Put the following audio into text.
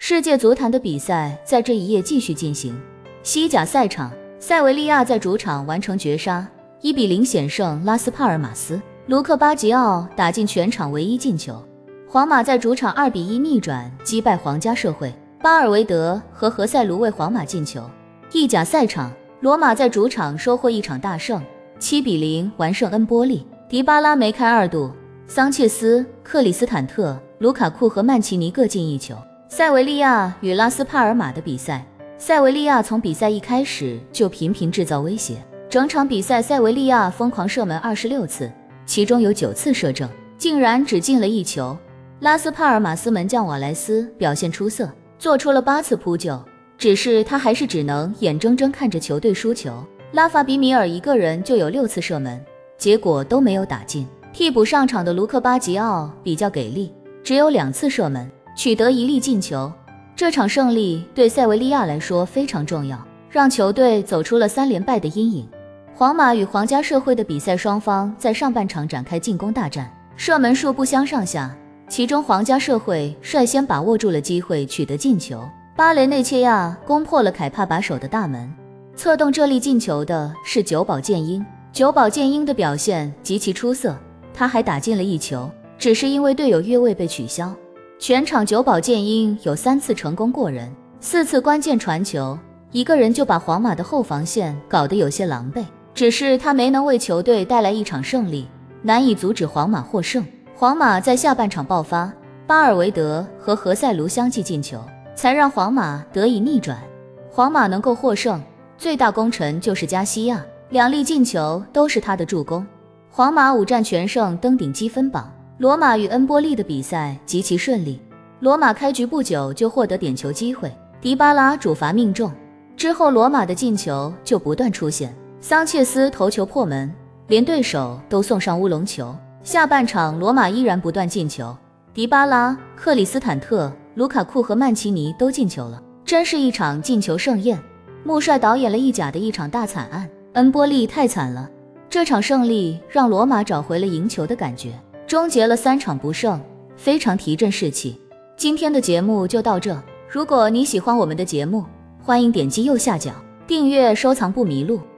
世界足坛的比赛在这一夜继续进行。西甲赛场，塞维利亚在主场完成绝杀，1-0险胜拉斯帕尔马斯，卢克巴吉奥打进全场唯一进球。皇马在主场2-1逆转击败皇家社会，巴尔维德和何塞卢为皇马进球。意甲赛场，罗马在主场收获一场大胜，7-0完胜恩波利，迪巴拉梅开2度，桑切斯、克里斯坦特、卢卡库和曼奇尼各进1球。塞维利亚与拉斯帕尔马的比赛，塞维利亚从比赛一开始就频频制造威胁，整场比赛塞维利亚疯狂射门26次，其中有9次射正，竟然只进了1球。拉斯帕尔马斯门将瓦莱斯表现出色，做出了8次扑救，只是他还是只能眼睁睁看着球队输球。拉法比米尔一个人就有6次射门，结果都没有打进。替补上场的卢克巴吉奥比较给力，只有2次射门，取得1粒进球。这场胜利对塞维利亚来说非常重要，让球队走出了3连败的阴影。皇马与皇家社会的比赛，双方在上半场展开进攻大战，射门数不相上下，其中皇家社会率先把握住了机会取得进球，巴雷内切亚攻破了凯帕把守的大门。策动这粒进球的是久保建英，久保建英的表现极其出色，他还打进了1球，只是因为队友越位被取消。全场久保建英有3次成功过人，4次关键传球，一个人就把皇马的后防线搞得有些狼狈，只是他没能为球队带来一场胜利，难以阻止皇马获胜。皇马在下半场爆发，巴尔维德和何塞卢相继进球，才让皇马得以逆转。皇马能够获胜，最大功臣就是加西亚，2粒进球都是他的助攻。皇马5战全胜，登顶积分榜。罗马与恩波利的比赛极其顺利，罗马开局不久就获得点球机会，迪巴拉主罚命中，之后罗马的进球就不断出现，桑切斯头球破门，连对手都送上乌龙球。下半场罗马依然不断进球，迪巴拉、克里斯坦特、卢卡库和曼奇尼都进球了，真是一场进球盛宴。穆帅导演了意甲的一场大惨案，恩波利太惨了。这场胜利让罗马找回了赢球的感觉，终结了3场不胜，非常提振士气。今天的节目就到这，如果你喜欢我们的节目，欢迎点击右下角订阅收藏不迷路。